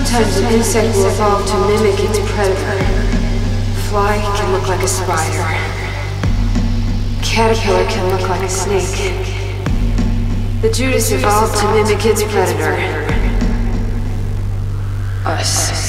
Sometimes an insect will evolve to mimic its predator. Fly can look like a spider. Caterpillar can look like a snake. The Judas evolved to mimic its predator. Us.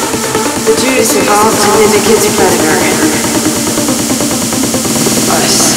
The Judas evolved to mimic its predator. Us.